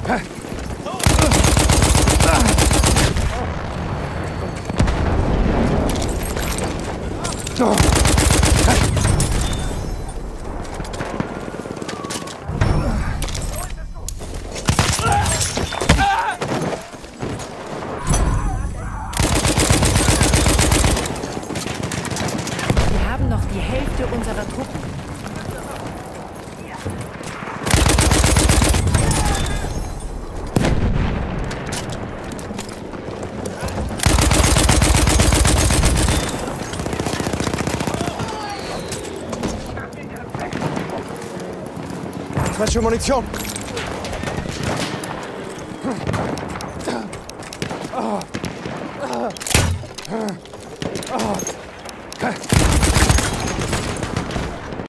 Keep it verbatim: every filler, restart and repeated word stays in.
Wir haben noch die Hälfte unserer Truppen. Falsche Munition! Oh. Oh. Oh.